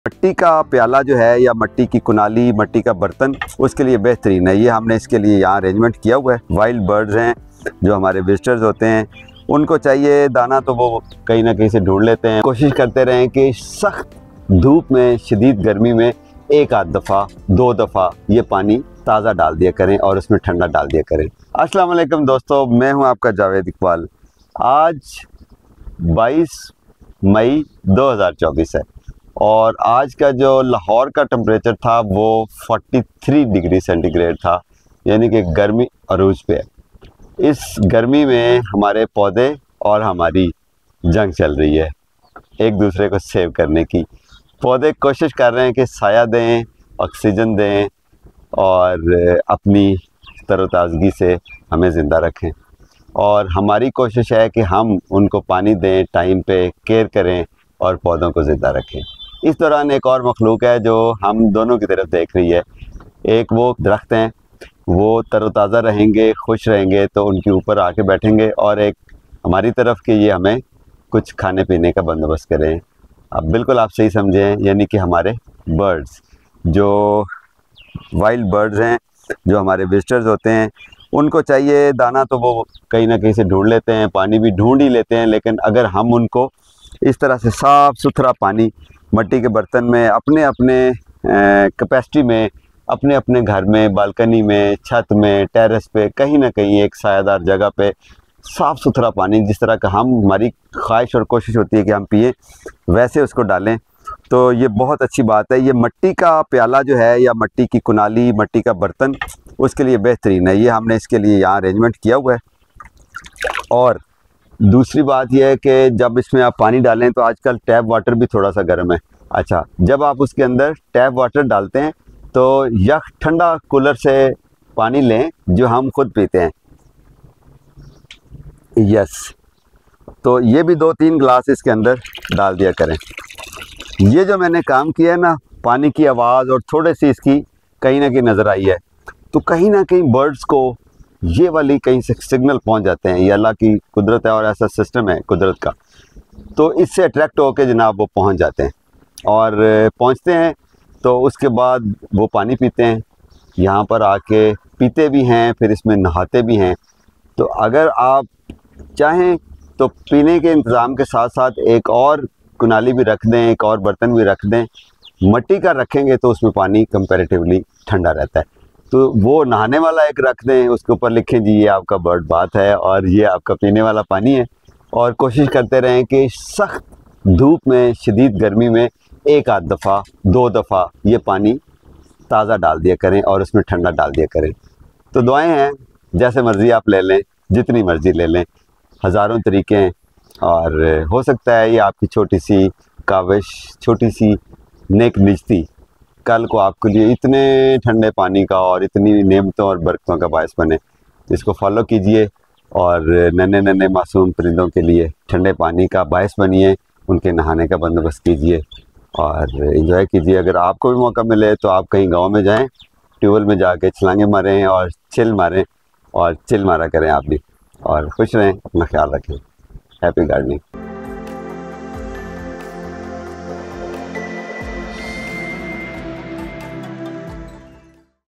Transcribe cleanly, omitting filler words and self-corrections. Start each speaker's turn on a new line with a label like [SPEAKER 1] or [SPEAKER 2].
[SPEAKER 1] मिट्टी का प्याला जो है या मिट्टी की कुनाली, मिट्टी का बर्तन, उसके लिए बेहतरीन है। ये हमने इसके लिए यहाँ अरेंजमेंट किया हुआ है। वाइल्ड बर्ड्स हैं जो हमारे विजिटर्स होते हैं, उनको चाहिए दाना तो वो कहीं ना कहीं से ढूंढ लेते हैं। कोशिश करते रहें कि सख्त धूप में, शदीद गर्मी में एक आध दफ़ा, दो दफ़ा ये पानी ताज़ा डाल दिया करें और उसमें ठंडा डाल दिया करें। अस्सलाम वालेकुम दोस्तों, मैं हूँ आपका जावेद इकबाल। आज 22 मई 2024 है और आज का जो लाहौर का टेम्परेचर था वो 43 डिग्री सेंटीग्रेड था, यानी कि गर्मी अरूज पे है। इस गर्मी में हमारे पौधे और हमारी जंग चल रही है एक दूसरे को सेव करने की। पौधे कोशिश कर रहे हैं कि साया दें, ऑक्सीजन दें और अपनी तरोताज़गी से हमें ज़िंदा रखें, और हमारी कोशिश है कि हम उनको पानी दें, टाइम पे केयर करें और पौधों को ज़िंदा रखें। इस दौरान एक और मखलूक है जो हम दोनों की तरफ देख रही है। एक वो दरख्त हैं, वो तरोताज़ा रहेंगे, खुश रहेंगे तो उनके ऊपर आके बैठेंगे, और एक हमारी तरफ के ये हमें कुछ खाने पीने का बंदोबस्त करें। अब बिल्कुल आप सही समझे हैं, यानी कि हमारे बर्ड्स, जो वाइल्ड बर्ड्स हैं, जो हमारे विजिटर्स होते हैं, उनको चाहिए दाना तो वो कहीं ना कहीं से ढूंढ लेते हैं, पानी भी ढूंढ ही लेते हैं। लेकिन अगर हम उनको इस तरह से साफ़ सुथरा पानी मिट्टी के बर्तन में, अपने अपने कैपेसिटी में, अपने अपने घर में, बालकनी में, छत में, टेरेस पे, कहीं ना कहीं एक सायादार जगह पे साफ़ सुथरा पानी, जिस तरह का हमारी ख्वाहिश और कोशिश होती है कि हम पिए, वैसे उसको डालें तो ये बहुत अच्छी बात है। ये मिट्टी का प्याला जो है या मिट्टी की कुनाली, मिट्टी का बर्तन, उसके लिए बेहतरीन है। ये हमने इसके लिए यहाँ अरेंजमेंट किया हुआ है। और दूसरी बात यह है कि जब इसमें आप पानी डालें तो आजकल टैप वाटर भी थोड़ा सा गर्म है। अच्छा, जब आप उसके अंदर टैप वाटर डालते हैं तो यख ठंडा कूलर से पानी लें जो हम खुद पीते हैं। यस, तो ये भी 2-3 ग्लास इसके अंदर डाल दिया करें। ये जो मैंने काम किया है ना, पानी की आवाज़ और थोड़ी सी इसकी कहीं ना कहीं नज़र आई है, तो कहीं ना कहीं बर्ड्स को ये वाली कहीं से सिग्नल पहुंच जाते हैं। ये अल्लाह की कुदरत है और ऐसा सिस्टम है कुदरत का, तो इससे अट्रैक्ट होकर जनाब वो पहुंच जाते हैं और पहुंचते हैं तो उसके बाद वो पानी पीते हैं, यहाँ पर आके पीते भी हैं, फिर इसमें नहाते भी हैं। तो अगर आप चाहें तो पीने के इंतज़ाम के साथ साथ एक और कुनाली भी रख दें, एक और बर्तन भी रख दें। मिट्टी का रखेंगे तो उसमें पानी कंपैरेटिवली ठंडा रहता है। तो वो नहाने वाला एक रख दें, उसके ऊपर लिखें जी ये आपका बर्ड बाथ है और ये आपका पीने वाला पानी है। और कोशिश करते रहें कि सख्त धूप में, शदीद गर्मी में एक आध दफ़ा, दो दफ़ा ये पानी ताज़ा डाल दिया करें और उसमें ठंडा डाल दिया करें। तो दुआएं हैं, जैसे मर्ज़ी आप ले लें, जितनी मर्ज़ी ले लें, हज़ारों तरीके हैं। और हो सकता है ये आपकी छोटी सी काविश, छोटी सी नेक निजती कल को आपके लिए इतने ठंडे पानी का और इतनी नेमतों और बरकतों का बायस बने। इसको फॉलो कीजिए और नन्हे नन्हे मासूम परिंदों के लिए ठंडे पानी का बायस बनिए, उनके नहाने का बंदोबस्त कीजिए और एंजॉय कीजिए। अगर आपको भी मौका मिले तो आप कहीं गांव में जाएं, ट्यूबवेल में जाके छलांगे मारें और चिल मारें, और चिल मारा करें आप भी, और खुश रहें, अपना ख्याल रखें। Happy gardening.